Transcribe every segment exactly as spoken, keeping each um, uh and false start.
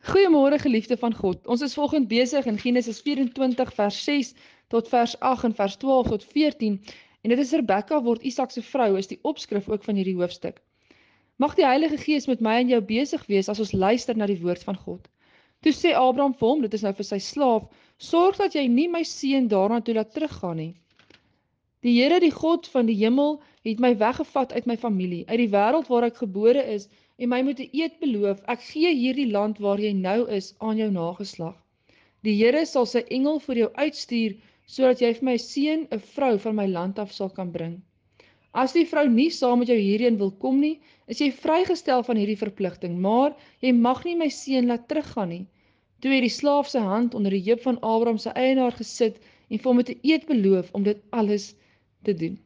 Goeiemôre geliefde van God. Ons is volgend besig in Genesis vyf-en-twintig vers ses tot vers agt en vers twaalf tot veertien. En dit is Rebekka word Isak se vrou, is die opskrif ook van hierdie hoofstuk. Mag die Heilige Gees met my en jou besig wees as ons luister na die woord van God. Toe sê Abraham vir hom, dit is nou vir sy slaaf, sorg dat jy nie my seun daarna toe laat teruggaan nie. Die Here, die God van die hemel, het my weggevat uit my familie, uit die wêreld waar ek gebore is, en my moet 'n eed beloof, ek gee hierdie land waar jy nou is, aan jou nageslag. Die Here sal sy engel vir jou uitstuur, sodat jy vir my seun 'n vrou van my land af sal kan bring. As die vrou nie saam met jou hierheen wil kom nie, is jy vrygestel van hierdie verpligting, maar jy mag nie my seun laat teruggaan nie. Toe het die slaaf sy hand onder die heup van Abraham se eienaar gesit en vir hom met 'n eed beloof om dit alles te doen.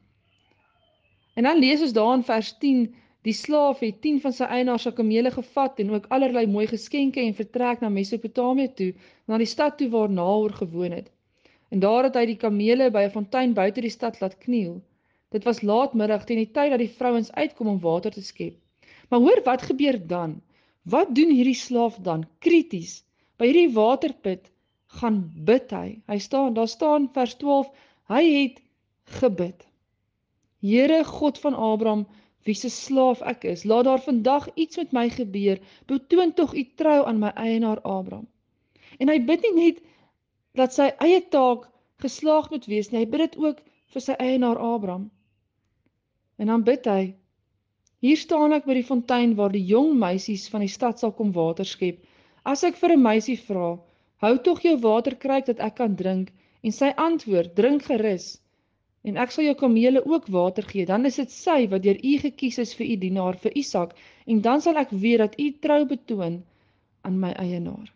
En dan lees ons daar in vers tien, die slaaf het tien van sy eienaar se kamele gevat en ook allerlei mooi geskenke en vertrek na Mesopotamië toe, na die stad toe waar Nahor gewoon het. En daar het hy die kamele by 'n fontein buite die stad laat kniel. Dit was laatmiddag teen die tyd dat die vrouens uitkom om water te skep. Maar hoor, wat gebeur dan? Wat doen hierdie slaaf dan? Krities. By hierdie waterput gaan bid hy. Hy staan, daar staan vers twaalf, hy het gebid. Here God van Abraham, wie se slaaf ek is, laat daar vandag iets met my gebeur, betoon tog u trou aan my eienaar Abraham. En hy bid nie net dat sy eie taak geslaag moet wees nie, hy bid dit ook vir sy eienaar Abraham. En dan bid hy, hier staan ek by die fontein waar die jong meisies van die stad sal kom water skep. As ek vir 'n meisie vra, hou tog jou waterkruik dat ek kan drink, en sy antwoord, drink gerus, en ek sal jou kamele ook water gee, dan is dit sy wat deur u gekies is vir u dienaar, vir Isak, en dan sal ek weet dat u trou betoon aan my eienaar.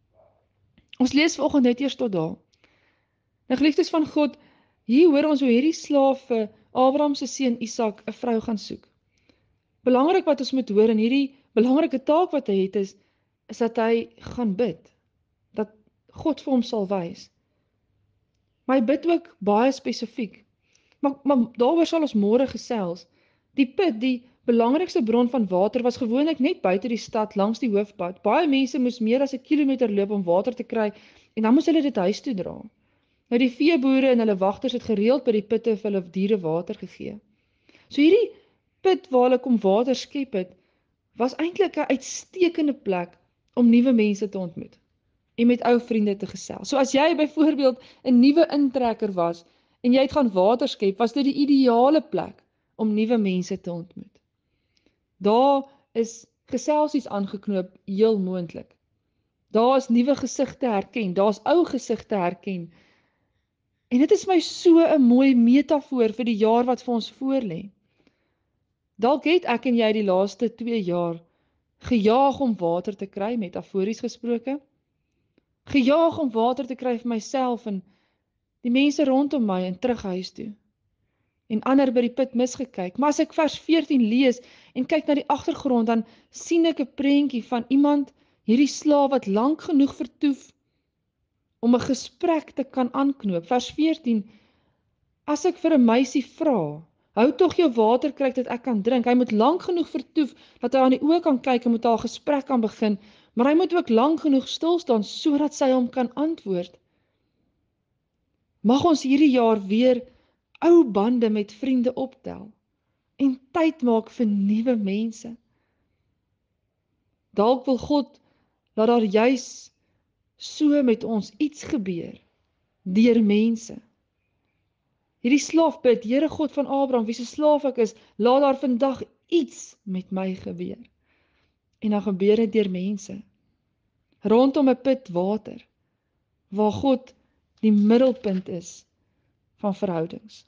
Ons lees vanoggend net eers tot daar. Nou geliefdes van God, hier hoor ons hoe hierdie slaaf vir Abraham se seun Isak 'n vrou gaan soek. Belangrik wat ons moet hoor en hierdie belangrike taak wat hy het is, is dat hy gaan bid, dat God vir hom sal wys. Maar hy bid ook baie spesifiek. Maar, maar daaroor sal ons môre gesels. Die put, die belangrikste bron van water, was gewoonlik net buite die stad langs die hoofpad. Baie mense moes meer as 'n kilometer loop om water te kry en dan moes hulle dit huis toe dra. Nou die veeboere en hulle wagters het gereeld by die putte vir hulle diere water gegee. So hierdie put waar hulle kom water skep het, was eintlik 'n uitstekende plek om nuwe mense te ontmoet en met ou vriende te gesels. So as jy byvoorbeeld 'n nuwe intrekker was en jy het gaan water skep, was dit die ideale plek om nuwe mense te ontmoet. Daar is geselsies aangeknoop heel moontlik. Daar is nuwe gesigte herken, daar's ou gesigte herken. En dit is my so 'n mooi metafoor vir die jaar wat vir ons voorlê. Dalk het ek en jy die laaste twee jaar gejaag om water te kry, metafories gesproke. Gejaag om water te kry vir myself en die mense rondom my en terug huis toe. En ander by die put misgekyk. Maar as ek vers veertien lees en kyk na die agtergrond, dan sien ek 'n prentjie van iemand, hierdie slaaf wat lank genoeg vertoef om 'n gesprek te kan aanknoop. Vers veertien, as ek vir 'n meisie vra, hou tog jou waterkruik dat ek kan drink. Hy moet lank genoeg vertoef dat hy aan die oë kan kyk en met haar gesprek kan begin, maar hy moet ook lank genoeg stil staan sodat sy hom kan antwoord. Mag ons hierdie jaar weer ou bande met vriende optel en tyd maak vir nuwe mense. Dalk wil God dat daar juis so met ons iets gebeur deur mense. Hierdie slaaf bid, Here God van Abraham, wie se slaaf ek is, laat daar vandag iets met my gebeur. En dan gebeur dit deur mense. Rondom 'n put water, waar God die middelpunt is van verhoudings.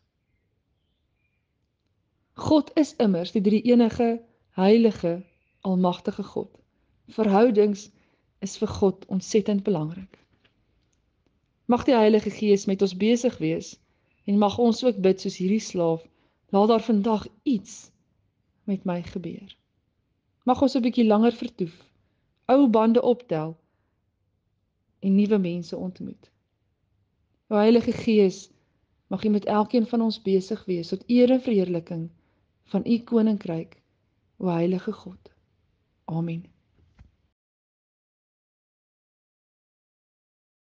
God is immers die drie-enige, heilige, almagtige God. Verhoudings is vir God ontsettend belangrik. Mag die Heilige Gees met ons besig wees en mag ons ook bid soos hierdie slaaf, laat daar vandag iets met my gebeur. Mag ons 'n bietjie langer vertoef, ou bande optel en nuwe mense ontmoet. O Heilige Gees, mag U met elkeen van ons besig wees tot eer en verheerliking van U koninkryk, o Heilige God. Amen.